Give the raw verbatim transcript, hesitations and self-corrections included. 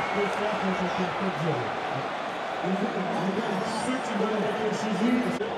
peut faire quand on perd quatre zéro. Les gars, ceux qui veulent rentrer chez eux,